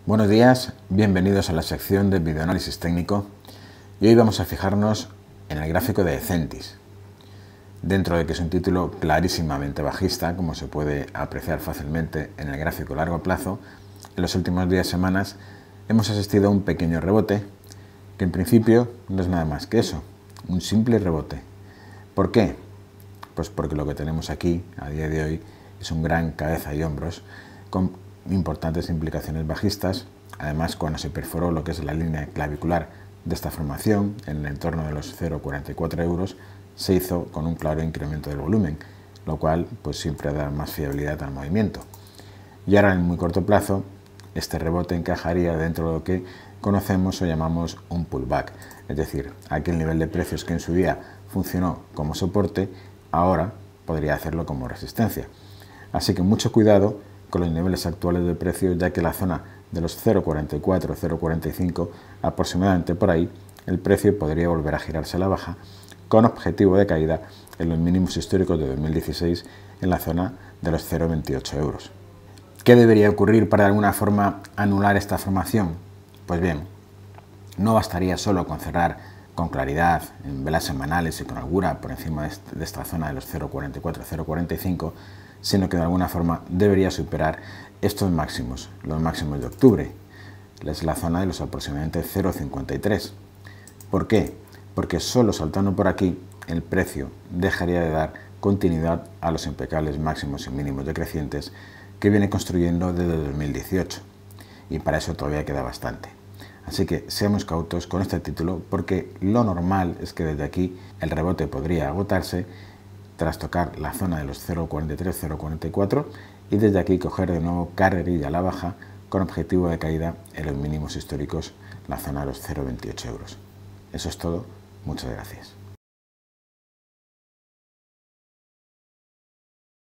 Buenos días, bienvenidos a la sección de videoanálisis técnico y hoy vamos a fijarnos en el gráfico de Ecentis. Dentro de que es un título clarísimamente bajista, como se puede apreciar fácilmente en el gráfico a largo plazo, en los últimos días y semanas hemos asistido a un pequeño rebote que en principio no es nada más que eso, un simple rebote. ¿Por qué? Pues porque lo que tenemos aquí a día de hoy es un gran cabeza y hombros con importantes implicaciones bajistas. Además, cuando se perforó lo que es la línea clavicular de esta formación en el entorno de los 0,44 euros, se hizo con un claro incremento del volumen, lo cual pues siempre da más fiabilidad al movimiento. Y ahora en muy corto plazo este rebote encajaría dentro de lo que conocemos o llamamos un pullback, es decir, aquel nivel de precios que en su día funcionó como soporte, ahora podría hacerlo como resistencia. Así que mucho cuidado con los niveles actuales de precios, ya que la zona de los 0,44, 0,45 aproximadamente por ahí, el precio podría volver a girarse a la baja con objetivo de caída en los mínimos históricos de 2016 en la zona de los 0,28 euros. ¿Qué debería ocurrir para de alguna forma anular esta formación? Pues bien, no bastaría solo con cerrar con claridad en velas semanales y con holgura por encima de esta zona de los 0,44, 0,45, sino que de alguna forma debería superar estos máximos, los máximos de octubre. Es la zona de los aproximadamente 0,53. ¿Por qué? Porque solo saltando por aquí el precio dejaría de dar continuidad a los impecables máximos y mínimos decrecientes que viene construyendo desde 2018, y para eso todavía queda bastante. Así que seamos cautos con este título, porque lo normal es que desde aquí el rebote podría agotarse tras tocar la zona de los 0,43, 0,44 y desde aquí coger de nuevo carrerilla a la baja con objetivo de caída en los mínimos históricos, la zona de los 0,28 euros. Eso es todo, muchas gracias.